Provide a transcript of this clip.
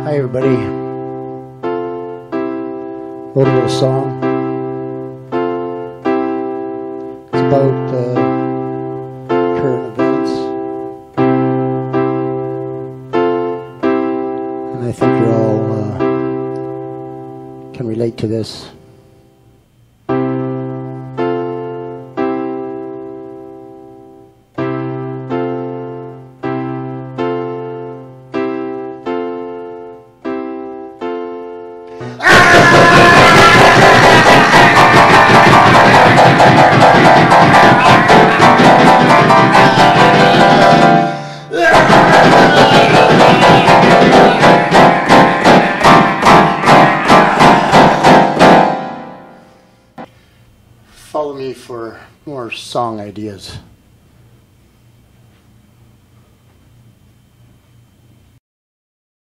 Hi everybody. Wrote a little song. It's about current events, and I think you all can relate to this. Follow me for more song ideas.